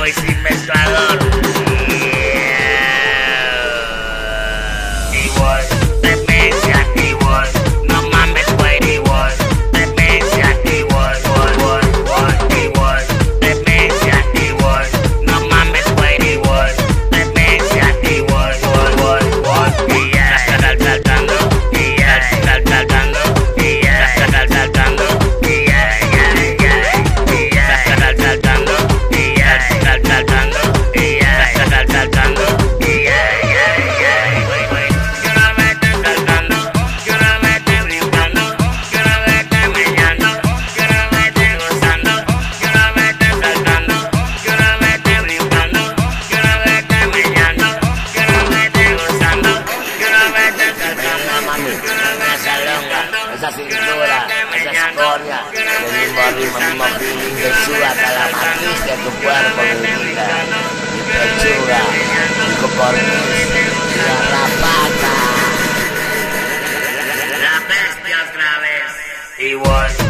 y sin mezclador. Igual, demencia, igual. No mames, güey, igual. Demencia, igual, igual. Demencia, igual. No mames, güey, igual. Demencia, igual, y ya. Saltando, y ya. Saltando, y ya. Saltando, y ya. Saltando, y ya. Saltando, y ya. Saltando, y ya. Yo no me estoy saltando, yo no me estoy brincando, yo no me estoy meñando, yo no me estoy gozando, yo no me estoy saltando, yo no me estoy brincando, yo no me estoy meñando, yo no me estoy gozando, yo no me estoy saltando, yo no me estoy brincando, esa cintura, esa escoria, el mismo feeling de suda hasta la matriz de tu cuerpo, mi vida, mi pechuga, mi cocorniz, la rapata. la bestia otra vez, igual.